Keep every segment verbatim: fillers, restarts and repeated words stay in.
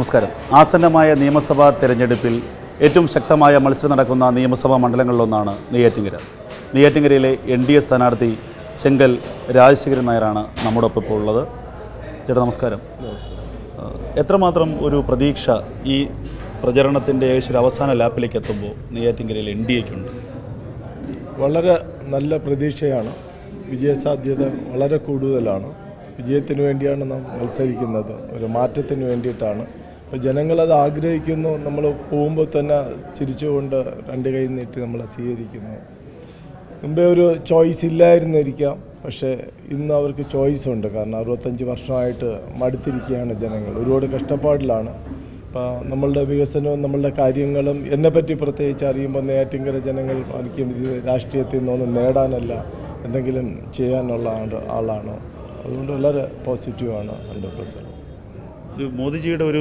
നമസ്കാരം. ആസന്നമായ നിയമസഭാ തെരഞ്ഞെടുപ്പിൽ ഏറ്റവും ശക്തമായ മത്സരം നടക്കുന്ന നിയമസഭാ മണ്ഡലങ്ങളിലൊന്നാണ് നെയ്യാറ്റിങ്കര. നെയ്യാറ്റിങ്കരയിലെ എൻ ഡി എ സ്ഥാനാർത്ഥി ചെങ്കൽ രാജശേഖരൻ നായരാണ് നമ്മോടൊപ്പം ഇപ്പോൾ ഉള്ളത്. ചേട്ടാ നമസ്കാരം. എത്രമാത്രം ഒരു പ്രതീക്ഷ ഈ പ്രചരണത്തിൻ്റെ ഏകദേശം ഒരു അവസാന ലാപ്പിലേക്ക് എത്തുമ്പോൾ നെയ്യാറ്റിങ്കരയിൽ എൻ ഡി എക്കുണ്ട്? വളരെ നല്ല പ്രതീക്ഷയാണ്. വിജയസാധ്യത വളരെ കൂടുതലാണ്. വിജയത്തിന് വേണ്ടിയാണ് നാം മത്സരിക്കുന്നത്, ഒരു മാറ്റത്തിന് വേണ്ടിയിട്ടാണ്. അപ്പോൾ ജനങ്ങളത് ആഗ്രഹിക്കുന്നു. നമ്മൾ പോകുമ്പോൾ തന്നെ ചിരിച്ചുകൊണ്ട് രണ്ട് കൈ നീട്ടി നമ്മളെ സ്വീകരിക്കുന്നു. മുമ്പേ ഒരു ചോയ്സ് ഇല്ലായിരുന്നിരിക്കാം, പക്ഷേ ഇന്ന് അവർക്ക് ചോയ്സ് ഉണ്ട്. കാരണം അറുപത്തഞ്ച് വർഷമായിട്ട് മടുത്തിരിക്കുകയാണ് ജനങ്ങൾ, ഒരുപാട് കഷ്ടപ്പാടിലാണ്. അപ്പോൾ നമ്മളുടെ വികസനവും നമ്മളുടെ കാര്യങ്ങളും എന്നെപ്പറ്റി പ്രത്യേകിച്ച് അറിയുമ്പോൾ നെയ്യാറ്റിങ്കര ജനങ്ങൾ എനിക്ക് രാഷ്ട്രീയത്തിൽ നിന്നൊന്നും നേടാനല്ല, എന്തെങ്കിലും ചെയ്യാനുള്ള ആളാണ്. അതുകൊണ്ട് വളരെ പോസിറ്റീവാണ്. ഹൺഡ്രഡ് പെർസെൻറ്റ് ഒരു മോദിജിയുടെ ഒരു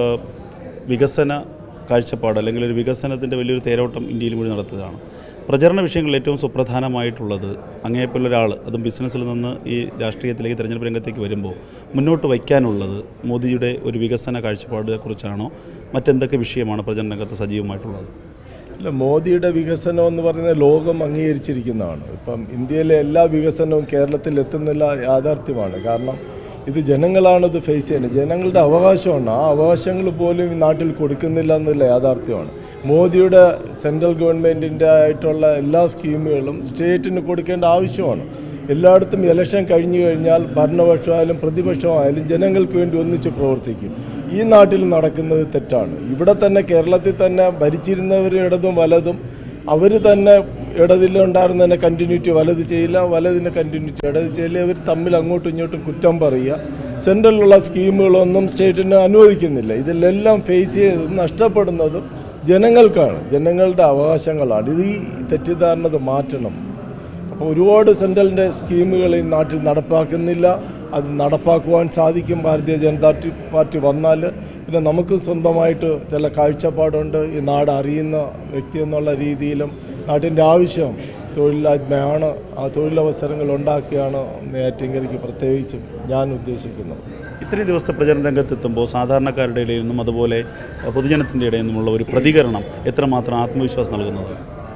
വികസന കാഴ്ചപ്പാട് അല്ലെങ്കിൽ ഒരു വികസനത്തിൻ്റെ വലിയൊരു തേരോട്ടം ഇന്ത്യയിൽ കൂടി നടത്തുകയാണ്. പ്രചരണ വിഷയങ്ങളിൽ ഏറ്റവും സുപ്രധാനമായിട്ടുള്ളത് അങ്ങേപ്പോലുള്ള ഒരാൾ, അതും ബിസിനസ്സിൽ നിന്ന് ഈ രാഷ്ട്രീയത്തിലേക്ക് തെരഞ്ഞെടുപ്പ് രംഗത്തേക്ക് വരുമ്പോൾ മുന്നോട്ട് വയ്ക്കാനുള്ളത് മോദിജിയുടെ ഒരു വികസന കാഴ്ചപ്പാടിനെക്കുറിച്ചാണോ മറ്റെന്തൊക്കെ വിഷയമാണ് പ്രചരണ രംഗത്ത് സജീവമായിട്ടുള്ളത്? അല്ല, മോദിയുടെ വികസനം എന്ന് പറയുന്നത് ലോകം അംഗീകരിച്ചിരിക്കുന്നതാണ്. ഇപ്പം ഇന്ത്യയിലെ എല്ലാ വികസനവും കേരളത്തിൽ എത്തുന്നില്ല യാഥാർത്ഥ്യമാണ്. കാരണം ഇത് ജനങ്ങളാണിത് ഫേസ് ചെയ്യുന്നത്, ജനങ്ങളുടെ അവകാശമാണ്. ആ അവകാശങ്ങൾ പോലും ഈ നാട്ടിൽ കൊടുക്കുന്നില്ല എന്നുള്ള യാഥാർത്ഥ്യമാണ്. മോദിയുടെ സെൻട്രൽ ഗവൺമെൻറ്റിൻ്റെ ആയിട്ടുള്ള എല്ലാ സ്കീമുകളും സ്റ്റേറ്റിന് കൊടുക്കേണ്ട ആവശ്യമാണ്. എല്ലായിടത്തും ഇലക്ഷൻ കഴിഞ്ഞു കഴിഞ്ഞാൽ ഭരണപക്ഷമായാലും പ്രതിപക്ഷമായാലും ജനങ്ങൾക്ക് വേണ്ടി ഒന്നിച്ച് പ്രവർത്തിക്കും. ഈ നാട്ടിൽ നടക്കുന്നത് തെറ്റാണ്. ഇവിടെ തന്നെ കേരളത്തിൽ തന്നെ ഭരിച്ചിരുന്നവർ ഇടതും വലതും, അവർ തന്നെ ഇടതിലുണ്ടായിരുന്നതിനെ കണ്ടിന്യൂറ്റി വലത് ചെയ്യില്ല, വലതിനെ കണ്ടിന്യൂറ്റി ഇടത് ചെയ്യില്ല. ഇവർ തമ്മിൽ അങ്ങോട്ടും ഇങ്ങോട്ടും കുറ്റം പറയുക. സെൻട്രലിലുള്ള സ്കീമുകളൊന്നും സ്റ്റേറ്റിന് അനുവദിക്കുന്നില്ല. ഇതിലെല്ലാം ഫേസ് ചെയ്ത് നഷ്ടപ്പെടുന്നതും ജനങ്ങൾക്കാണ്, ജനങ്ങളുടെ അവകാശങ്ങളാണ്. ഇത് ഈ തെറ്റിദ്ധാരണത് മാറ്റണം. അപ്പോൾ ഒരുപാട് സെൻട്രലിൻ്റെ സ്കീമുകൾ ഈ നാട്ടിൽ നടപ്പാക്കുന്നില്ല. അത് നടപ്പാക്കുവാൻ സാധിക്കും ഭാരതീയ ജനതാ പാർട്ടി വന്നാൽ. പിന്നെ നമുക്ക് സ്വന്തമായിട്ട് ചില കാഴ്ചപ്പാടുണ്ട്. ഈ നാട് അറിയുന്ന വ്യക്തി എന്നുള്ള രീതിയിലും നാട്ടിൻ്റെ ആവശ്യം തൊഴിലില്ലായ്മയാണ്. ആ തൊഴിലവസരങ്ങൾ ഉണ്ടാക്കിയാണ് നെയ്യാറ്റിങ്കരയ്ക്ക് പ്രത്യേകിച്ചും ഞാൻ ഉദ്ദേശിക്കുന്നത്. ഇത്രയും ദിവസത്തെ പ്രചരണ രംഗത്തെത്തുമ്പോൾ സാധാരണക്കാരുടെ ഇടയിൽ നിന്നും അതുപോലെ പൊതുജനത്തിൻ്റെ ഇടയിൽ നിന്നുമുള്ള ഒരു പ്രതികരണം എത്രമാത്രം ആത്മവിശ്വാസം നൽകുന്നത്?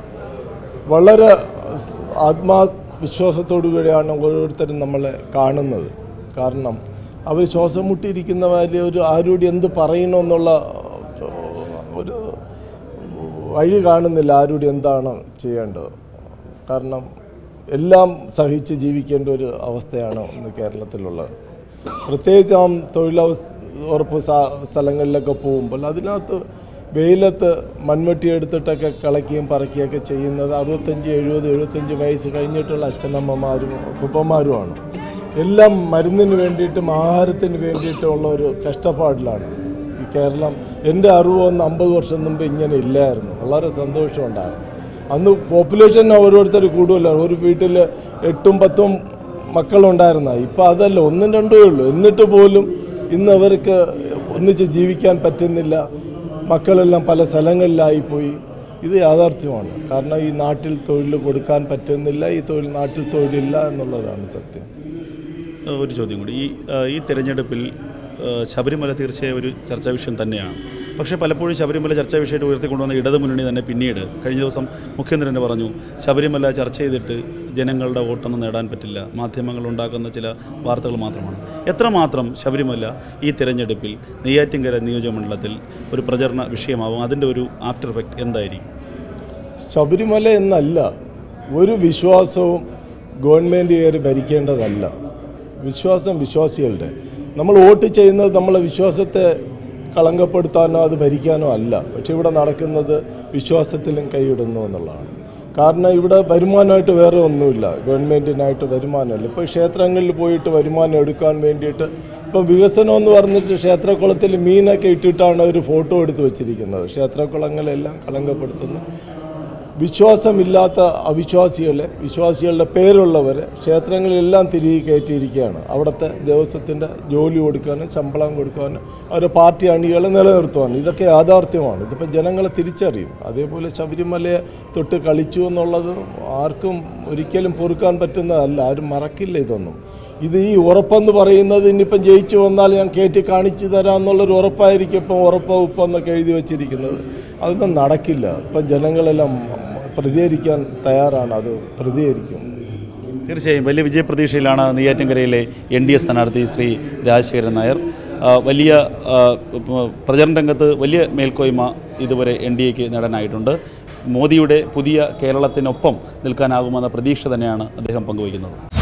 വളരെ ആത്മവിശ്വാസത്തോടു കൂടിയാണ് ഓരോരുത്തരും നമ്മളെ കാണുന്നത്. കാരണം അവർ ശ്വാസം മുട്ടിയിരിക്കുന്നവരെ ഒരു ആരോട് എന്ത് പറയണമെന്നുള്ള ഒരു വഴി കാണുന്നില്ല. ആരോട് എന്താണ് ചെയ്യേണ്ടത്? കാരണം എല്ലാം സഹിച്ച് ജീവിക്കേണ്ട ഒരു അവസ്ഥയാണ് ഇന്ന് കേരളത്തിലുള്ളത്. പ്രത്യേകിച്ച് ആ തൊഴിലവസ ഉറപ്പ് സ്ഥലങ്ങളിലൊക്കെ പോകുമ്പോൾ അതിനകത്ത് വെയിലത്ത് മൺവെട്ടി എടുത്തിട്ടൊക്കെ കളക്കുകയും പറക്കുകയൊക്കെ ചെയ്യുന്നത് അറുപത്തഞ്ച് എഴുപത് എഴുപത്തഞ്ച് വയസ്സ് കഴിഞ്ഞിട്ടുള്ള അച്ഛനമ്മമാരും കുപ്പന്മാരുമാണ്. എല്ലാം മരുന്നിന് വേണ്ടിയിട്ടും ആഹാരത്തിന് വേണ്ടിയിട്ടുള്ള ഒരു കഷ്ടപ്പാടിലാണ് ഈ കേരളം. എൻ്റെ അറിവ് ഒന്ന് അമ്പത് വർഷം മുമ്പ് ഇങ്ങനെ ഇല്ലായിരുന്നു. വളരെ സന്തോഷമുണ്ടായിരുന്നു. അന്ന് പോപ്പുലേഷൻ ഓരോരുത്തർ കൂടുതലാണ്. ഒരു വീട്ടിൽ എട്ടും പത്തും മക്കളുണ്ടായിരുന്ന, ഇപ്പോൾ അതല്ല, ഒന്നും രണ്ടേ ഉള്ളൂ. എന്നിട്ട് പോലും ഇന്ന് അവർക്ക് ഒന്നിച്ച് ജീവിക്കാൻ പറ്റുന്നില്ല. മക്കളെല്ലാം പല സ്ഥലങ്ങളിലായിപ്പോയി. ഇത് യാഥാർത്ഥ്യമാണ്. കാരണം ഈ നാട്ടിൽ തൊഴിൽ കൊടുക്കാൻ പറ്റുന്നില്ല, ഈ തൊഴിൽ നാട്ടിൽ തൊഴിലില്ല എന്നുള്ളതാണ് സത്യം. ഒരു ചോദ്യം കൂടി. ഈ ഈ തെരഞ്ഞെടുപ്പിൽ ശബരിമല തീർച്ചയായും ഒരു ചർച്ചാ വിഷയം തന്നെയാണ്. പക്ഷേ പലപ്പോഴും ശബരിമല ചർച്ചാ വിഷയമായിട്ട് ഉയർത്തിക്കൊണ്ടുവന്ന ഇടതു മുന്നണി തന്നെ പിന്നീട് കഴിഞ്ഞ ദിവസം മുഖ്യമന്ത്രി തന്നെ പറഞ്ഞു ശബരിമല ചർച്ച ചെയ്തിട്ട് ജനങ്ങളുടെ വോട്ടൊന്നും നേടാൻ പറ്റില്ല, മാധ്യമങ്ങൾ ഉണ്ടാക്കുന്ന ചില വാർത്തകൾ മാത്രമാണ്. എത്രമാത്രം ശബരിമല ഈ തെരഞ്ഞെടുപ്പിൽ നെയ്യാറ്റിങ്കര നിയോജകമണ്ഡലത്തിൽ ഒരു പ്രചരണ വിഷയമാവും? അതിൻ്റെ ഒരു ആഫ്റ്റർ എഫക്റ്റ് എന്തായിരിക്കും? ശബരിമല എന്നല്ല, ഒരു വിശ്വാസവും ഗവൺമെൻറ് കയറി ഭരിക്കേണ്ടതല്ല. വിശ്വാസം വിശ്വാസികളുടെ. നമ്മൾ വോട്ട് ചെയ്യുന്നത് നമ്മളെ വിശ്വാസത്തെ കളങ്കപ്പെടുത്താനോ അത് ഭരിക്കാനോ അല്ല. പക്ഷെ ഇവിടെ നടക്കുന്നത് വിശ്വാസത്തിലും കൈയിടുന്നു എന്നുള്ളതാണ്. കാരണം ഇവിടെ വരുമാനമായിട്ട് വേറെ ഒന്നുമില്ല, ഗവൺമെൻറ്റിനായിട്ട് വരുമാനമില്ല. ഇപ്പോൾ ക്ഷേത്രങ്ങളിൽ പോയിട്ട് വരുമാനം എടുക്കാൻ വേണ്ടിയിട്ട് ഇപ്പം വികസനം എന്ന് പറഞ്ഞിട്ട് ക്ഷേത്രക്കുളത്തിൽ മീനൊക്കെ ഇട്ടിട്ടാണ് ഒരു ഫോട്ടോ എടുത്ത് വെച്ചിരിക്കുന്നത്. ക്ഷേത്രക്കുളങ്ങളെല്ലാം കളങ്കപ്പെടുത്തുന്നു. വിശ്വാസമില്ലാത്ത അവിശ്വാസികളെ, വിശ്വാസികളുടെ പേരുള്ളവരെ ക്ഷേത്രങ്ങളിലെല്ലാം തിരികെ കയറ്റിയിരിക്കുകയാണ്. അവിടുത്തെ ദേവസ്വത്തിൻ്റെ ജോലി കൊടുക്കാനും ശമ്പളം കൊടുക്കാനും അവരുടെ പാർട്ടി അണികളെ നിലനിർത്തുവാനും. ഇതൊക്കെ യാഥാർത്ഥ്യമാണ്. ഇതിപ്പോൾ ജനങ്ങളെ തിരിച്ചറിയും. അതേപോലെ ശബരിമലയെ തൊട്ട് കളിച്ചു എന്നുള്ളത് ആർക്കും ഒരിക്കലും പൊറുക്കാൻ പറ്റുന്നതല്ല. ആരും മറക്കില്ല ഇതൊന്നും. ഇത് ഈ ഉറപ്പെന്ന് പറയുന്നത് ഇനിയിപ്പം ജയിച്ചു വന്നാൽ ഞാൻ കയറ്റി കാണിച്ചു തരാം എന്നുള്ളൊരു ഉറപ്പായിരിക്കും ഇപ്പം ഉറപ്പ് ഉപ്പെന്നൊക്കെ എഴുതി വച്ചിരിക്കുന്നത്. അതൊന്നും നടക്കില്ല. ഇപ്പം ജനങ്ങളെല്ലാം പ്രതികരിക്കാൻ തയ്യാറാണ്, അത് പ്രതികരിക്കും. തീർച്ചയായും വലിയ വിജയപ്രതീക്ഷയിലാണ് നെയ്യാറ്റിൻകരയിലെ എൻ ഡി എ സ്ഥാനാർത്ഥി ശ്രീ രാജശേഖരൻ നായർ. വലിയ പ്രചരണ രംഗത്ത് വലിയ മേൽക്കോയ്മ ഇതുവരെ എൻ ഡി എക്ക് നേടാനായിട്ടുണ്ട്. മോദിയുടെ പുതിയ കേരളത്തിനൊപ്പം നിൽക്കാനാകുമെന്ന പ്രതീക്ഷ തന്നെയാണ് അദ്ദേഹം പങ്കുവയ്ക്കുന്നത്.